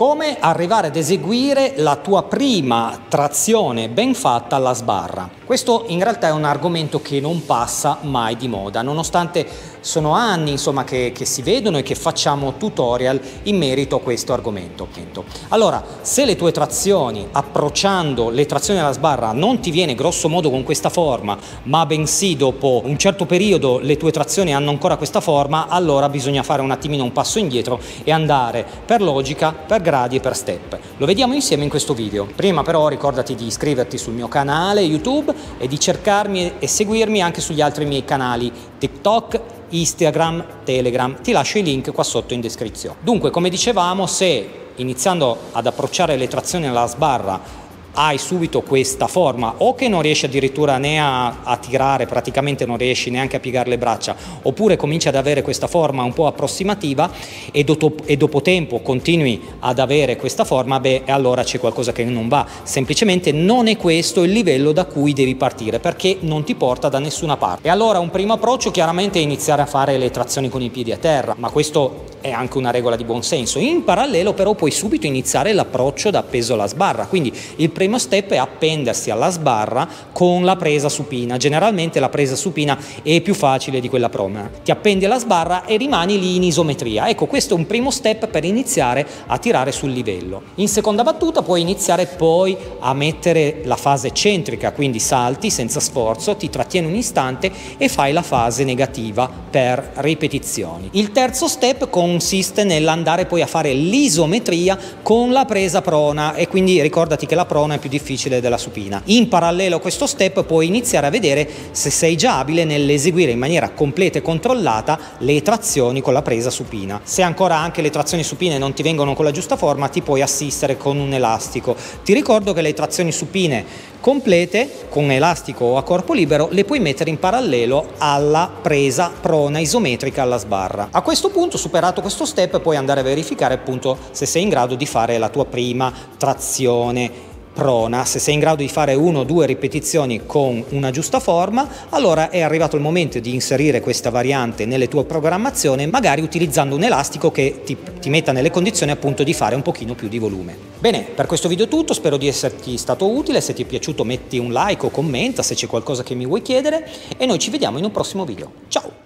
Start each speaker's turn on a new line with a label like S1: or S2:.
S1: Come arrivare ad eseguire la tua prima trazione ben fatta alla sbarra? Questo in realtà è un argomento che non passa mai di moda, nonostante sono anni insomma, che si vedono e che facciamo tutorial in merito a questo argomento. Allora, se le tue trazioni, approcciando le trazioni alla sbarra, non ti viene grosso modo con questa forma, ma bensì dopo un certo periodo le tue trazioni hanno ancora questa forma, allora bisogna fare un attimino un passo indietro e andare per logica, per gradi e per step. Lo vediamo insieme in questo video. Prima però ricordati di iscriverti sul mio canale YouTube e di cercarmi e seguirmi anche sugli altri miei canali TikTok, Instagram, Telegram. Ti lascio i link qua sotto in descrizione. Dunque, come dicevamo, se iniziando ad approcciare le trazioni alla sbarra hai subito questa forma o che non riesci addirittura né a tirare, praticamente non riesci neanche a piegare le braccia, oppure cominci ad avere questa forma un po' approssimativa e dopo tempo continui ad avere questa forma, beh, allora c'è qualcosa che non va, semplicemente non è questo il livello da cui devi partire, perché non ti porta da nessuna parte. E allora un primo approccio chiaramente è iniziare a fare le trazioni con i piedi a terra, ma questo è anche una regola di buon senso. In parallelo però puoi subito iniziare l'approccio da peso alla sbarra, quindi il primo step è appendersi alla sbarra con la presa supina. Generalmente la presa supina è più facile di quella prona. Ti appendi alla sbarra e rimani lì in isometria. Ecco, questo è un primo step per iniziare a tirare sul livello. In seconda battuta puoi iniziare poi a mettere la fase eccentrica, quindi salti senza sforzo, ti trattieni un istante e fai la fase negativa per ripetizioni. Il terzo step consiste nell'andare poi a fare l'isometria con la presa prona, e quindi ricordati che la prona è più difficile della supina. In parallelo a questo step puoi iniziare a vedere se sei già abile nell'eseguire in maniera completa e controllata le trazioni con la presa supina. Se ancora anche le trazioni supine non ti vengono con la giusta forma, ti puoi assistere con un elastico. Ti ricordo che le trazioni supine complete con elastico o a corpo libero le puoi mettere in parallelo alla presa prona isometrica alla sbarra. A questo punto, superato questo step, puoi andare a verificare appunto se sei in grado di fare la tua prima trazione prona. Se sei in grado di fare 1 o 2 ripetizioni con una giusta forma, allora è arrivato il momento di inserire questa variante nelle tue programmazioni, magari utilizzando un elastico che ti metta nelle condizioni appunto di fare un pochino più di volume. Bene, per questo video è tutto, spero di esserti stato utile. Se ti è piaciuto metti un like o commenta se c'è qualcosa che mi vuoi chiedere e noi ci vediamo in un prossimo video. Ciao!